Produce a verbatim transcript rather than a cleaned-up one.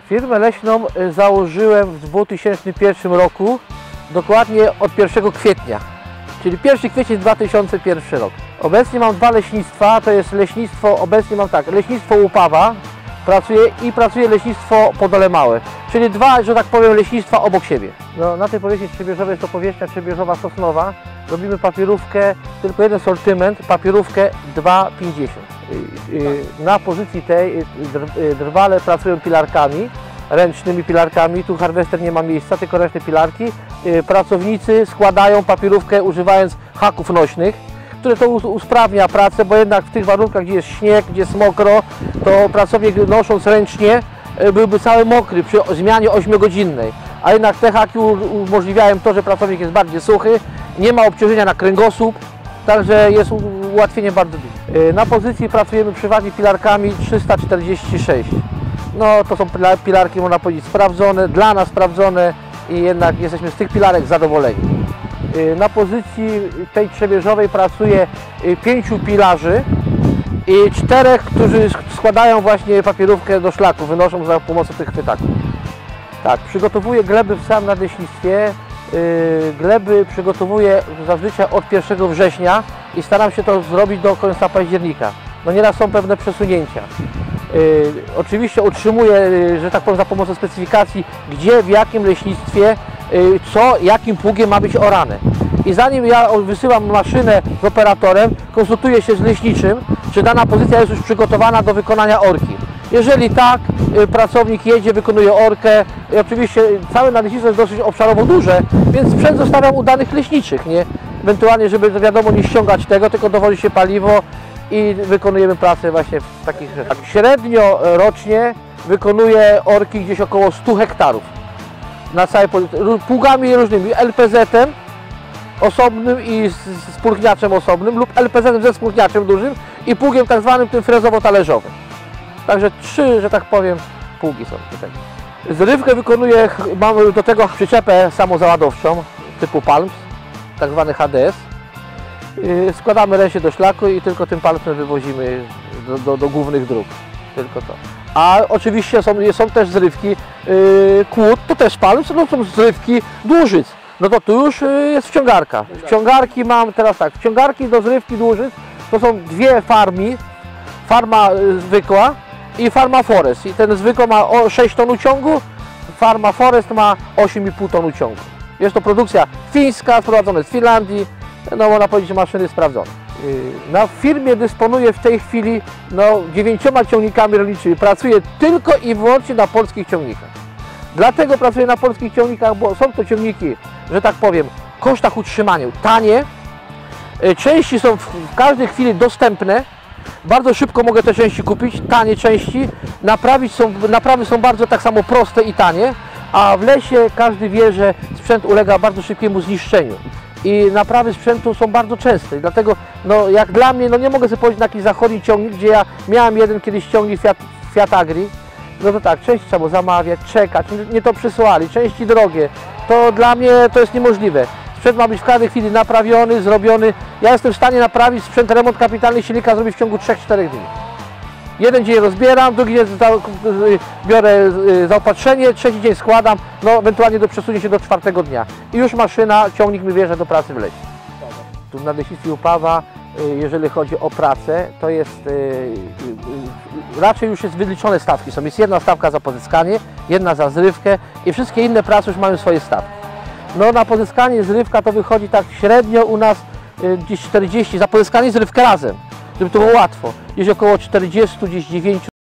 Firmę leśną założyłem w dwa tysiące pierwszym roku, dokładnie od pierwszego kwietnia, czyli pierwszy kwiecień dwa tysiące pierwszy rok. Obecnie mam dwa leśnictwa, to jest leśnictwo, obecnie mam tak, leśnictwo Łupawa, pracuję i pracuję leśnictwo Podole Małe, czyli dwa, że tak powiem, leśnictwa obok siebie. No, na tej powierzchni trzebieżowej jest to powierzchnia trzebieżowa sosnowa. Robimy papierówkę, tylko jeden sortyment, papierówkę dwa pięćdziesiąt. Na pozycji tej drwale pracują pilarkami, ręcznymi pilarkami, tu harwester nie ma miejsca, tylko ręczne pilarki. Pracownicy składają papierówkę używając haków nośnych, które to usprawnia pracę, bo jednak w tych warunkach, gdzie jest śnieg, gdzie jest mokro, to pracownik nosząc ręcznie byłby cały mokry przy zmianie ośmiogodzinnej. A jednak te haki umożliwiają to, że pracownik jest bardziej suchy, nie ma obciążenia na kręgosłup, także jest ułatwienie bardzo duże. Na pozycji pracujemy przeważnie pilarkami trzysta czterdzieści sześć. No to są pilarki, można powiedzieć, sprawdzone, dla nas sprawdzone i jednak jesteśmy z tych pilarek zadowoleni. Na pozycji tej trzebieżowej pracuje pięciu pilarzy i czterech, którzy składają właśnie papierówkę do szlaku, wynoszą za pomocą tych chwytaków. Tak, przygotowuję gleby w samym nadleśnictwie. Gleby przygotowuję zazwyczaj od pierwszego września i staram się to zrobić do końca października. No nieraz są pewne przesunięcia. Yy, oczywiście utrzymuję, yy, że tak powiem, za pomocą specyfikacji, gdzie, w jakim leśnictwie, yy, co, jakim pługiem ma być orane. I zanim ja wysyłam maszynę z operatorem, konsultuję się z leśniczym, czy dana pozycja jest już przygotowana do wykonania orki. Jeżeli tak, yy, pracownik jedzie, wykonuje orkę. I oczywiście całe nadleśnictwo jest dosyć obszarowo duże, więc sprzęt zostawiam u danych leśniczych, nie? Ewentualnie, żeby wiadomo nie ściągać tego, tylko dowozi się paliwo i wykonujemy pracę właśnie w takich rzeczach. Średnio rocznie wykonuję orki gdzieś około stu hektarów na całej pługami różnymi, L P Z-em osobnym i z spórchniaczem osobnym lub L P Z-em ze spórchniaczem dużym i pługiem tak zwanym tym frezowo-talerzowym. Także trzy, że tak powiem, pługi są tutaj. Zrywkę wykonuję, mamy do tego przyczepę samozaładowczą typu Palms, tak zwany H D S. Składamy ręcznie do szlaku i tylko tym palcem wywozimy do, do, do głównych dróg. Tylko to. A oczywiście są, są też zrywki yy, kłód, to też palc, no są zrywki dłużyc. No to tu już yy, jest wciągarka. Wciągarki mam teraz tak, wciągarki do zrywki dłużyc to są dwie farmi, farma zwykła i farma Forest. I ten zwykły ma sześć ton uciągu, farma Forest ma osiem i pół ton uciągu. Jest to produkcja fińska, sprowadzona z Finlandii. No można powiedzieć, że maszyny sprawdzone. Na firmie dysponuję w tej chwili no, dziewięcioma ciągnikami rolniczymi. Pracuję tylko i wyłącznie na polskich ciągnikach. Dlatego pracuję na polskich ciągnikach, bo są to ciągniki, że tak powiem, w kosztach utrzymania tanie. Części są w każdej chwili dostępne. Bardzo szybko mogę te części kupić, tanie części. Naprawić są, naprawy są bardzo tak samo proste i tanie. A w lesie każdy wie, że sprzęt ulega bardzo szybkiemu zniszczeniu. I naprawy sprzętu są bardzo częste. I dlatego, no, jak dla mnie, no nie mogę sobie powiedzieć na jakiś zachodni ciągnik, gdzie ja miałem jeden kiedyś ciągnik Fiat, Fiat Agri. No to tak, części trzeba było zamawiać, czekać, nie to przysłali, części drogie. To dla mnie to jest niemożliwe. Sprzęt ma być w każdej chwili naprawiony, zrobiony. Ja jestem w stanie naprawić sprzęt, remont kapitalny silnika zrobić w ciągu trzech czterech dni. Jeden dzień rozbieram, drugi dzień biorę zaopatrzenie, trzeci dzień składam, no ewentualnie do przesunie się do czwartego dnia. I już maszyna, ciągnik mi wjeżdża do pracy w lesie. Tu na leśnictwie Łupawa, jeżeli chodzi o pracę, to jest raczej już jest wyliczone stawki są. Jest jedna stawka za pozyskanie, jedna za zrywkę i wszystkie inne prace już mają swoje stawki. No na pozyskanie zrywka to wychodzi tak średnio u nas gdzieś czterdzieści, za pozyskanie i zrywkę razem, żeby to było łatwo. Gdzieś około czterdzieści, gdzieś dziewięć